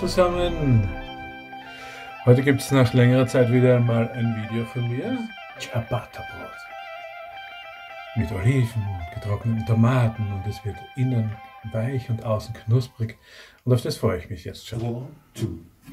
zusammen! Heute gibt es nach längerer Zeit wieder einmal ein Video von mir. Ciabatta-Brot. Mit Oliven, getrockneten Tomaten und es wird innen weich und außen knusprig. Und auf das freue ich mich jetzt schon. 1, 2.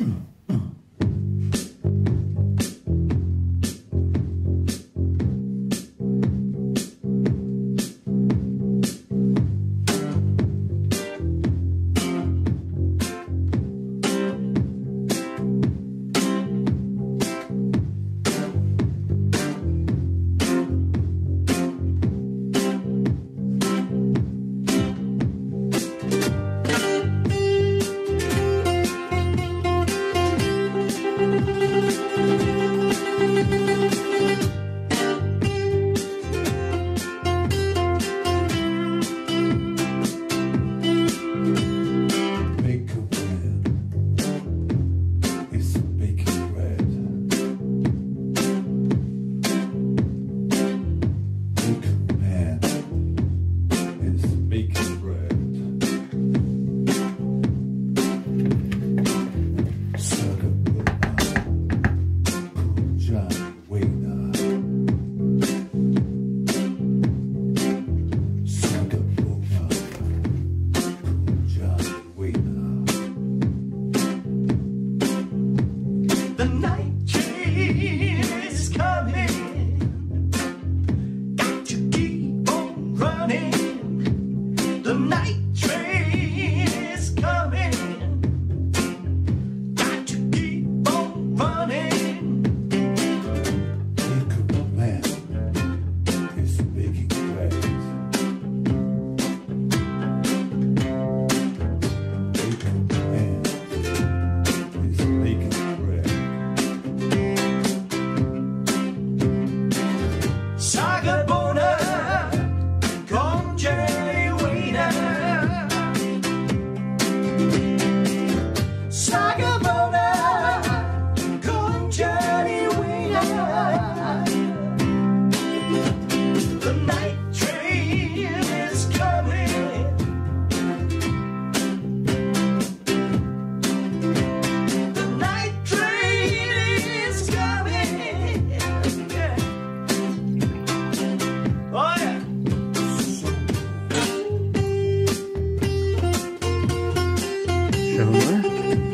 Schauen wir mal.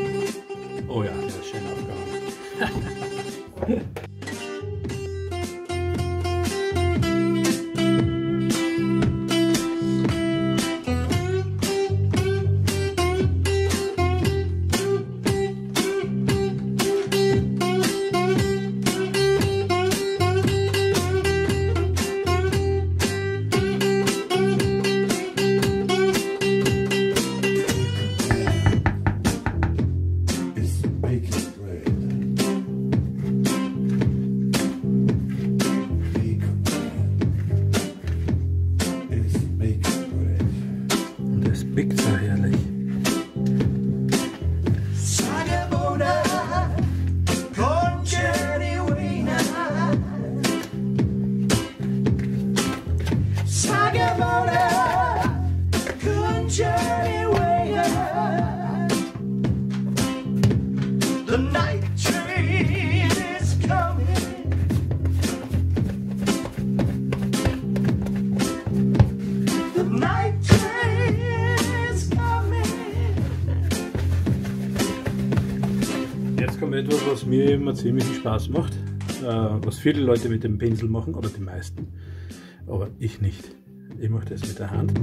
Oh ja, der ist schön aufgehauen. Big so herrlich. The night train is coming. The night train is coming. Jetzt kommt etwas, was mir immer ziemlich viel Spaß macht, was viele Leute mit dem Pinsel machen, oder die meisten, aber ich nicht. Ich mache das mit der Hand.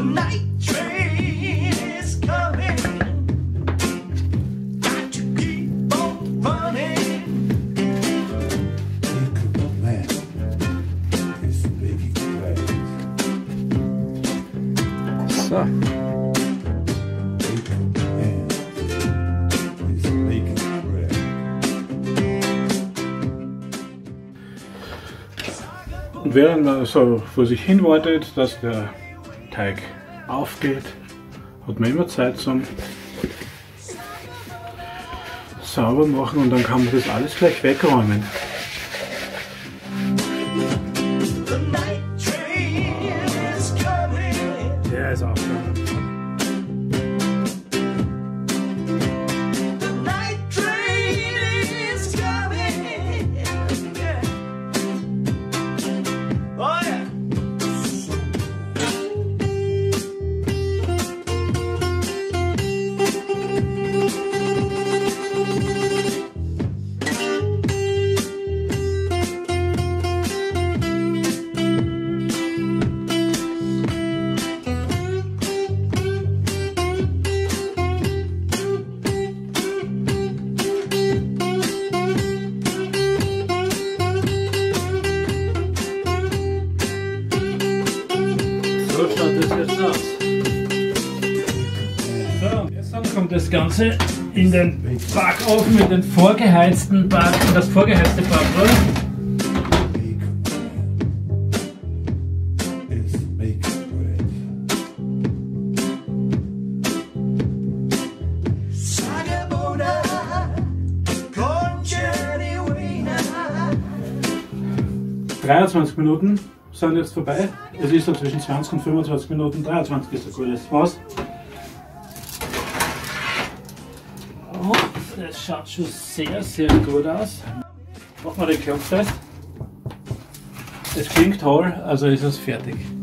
night train is coming. Got to keep on running. Man is making bread. So, Man is making bread. Und während man so vor sich hin wartet, dass der Teig aufgeht, hat man immer Zeit zum sauber machen und dann kann man das alles gleich wegräumen. The night train is coming. Der ist aufgegangen. The night train is coming. Yeah. Oh yeah. so schaut das jetzt aus. So, und jetzt dann kommt das Ganze in den Backofen, in den vorgeheizten in das vorgeheizte Backrohr. Is making bread. Sagabona, Concertina. 23 Minuten sind jetzt vorbei. Es ist so zwischen 20 und 25 Minuten. 23 ist ein gutes Maß. Oh, das schaut schon sehr, sehr gut aus. Machen wir den Klopf fest. Es klingt toll, also ist es fertig.